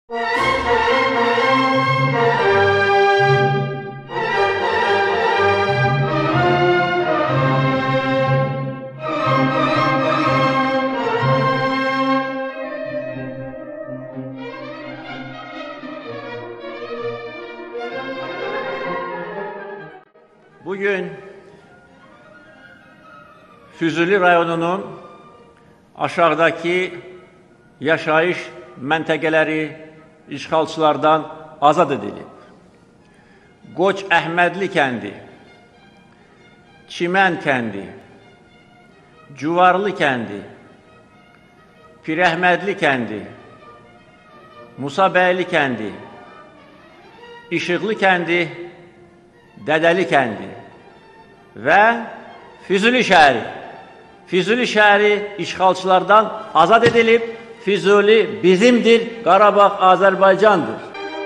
Bugün Füzuli rayonunun aşağıdaki yaşayış məntəqələri işğalçılardan azad edilib. Qoç Əhmədli kəndi, Çimən kəndi, Cuvarlı kəndi, Pirəhmədli kəndi, Musabəyli kəndi, İşıqlı kəndi, Dədəli kəndi və Füzuli şəhəri. Füzuli şəhəri işğalçılardan azad edilib. Füzuli bizimdir, Qarabağ Azərbaycandır.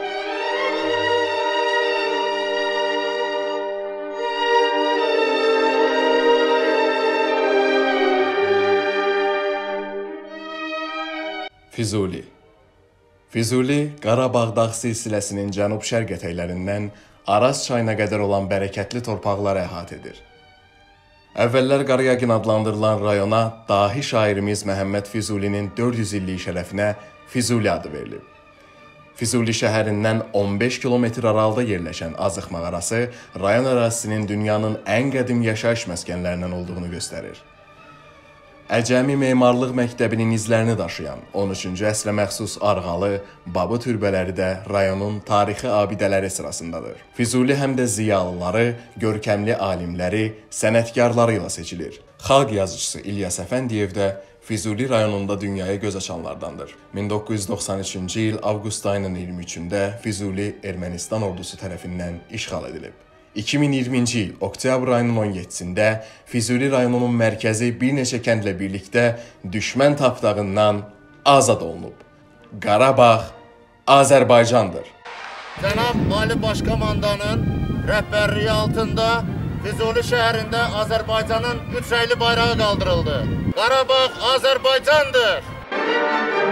Füzuli, Qarabağ dağ silsiləsinin cənub-şərq ətəklərindən Araz çayına qədər olan bərəkətli torpaqları əhatə edir. Əvvəllər Qarayaqin adlandırılan rayona dahi şairimiz Məhəmməd Füzulinin 400 illik şərəfinə Füzuli adı verilib. Füzuli şəhərindən 15 kilometr aralıda yerləşən Azıq mağarası rayon ərazisinin dünyanın ən qədim yaşayış məskənlərindən olduğunu göstərir. Əcəmi Memarlıq Məktəbinin izlərini daşıyan 13-cü əsrə məxsus Arğalı, Babı türbələri də rayonun tarixi abidələri sırasındadır. Füzuli həm də ziyalıları, görkəmli alimləri, sənətkarları ilə seçilir. Xalq yazıcısı İlyas Əfəndiyev də Füzuli rayonunda dünyaya göz açanlardandır. 1993-cü il avqust ayının 23-də Füzuli Ermənistan ordusu tərəfindən işğal edilib. 2020-ci il oktyabr ayının 17-sində Füzuli rayonunun mərkəzi bir neçə kəndlə birlikdə düşmən tapdağından azad olunub. Qarabağ Azərbaycandır. Cənab Ali Başkomandanın rəhbərliyi altında Füzuli şəhərində Azərbaycanın 3 rəngli bayrağı qaldırıldı. Qarabağ Azərbaycandır.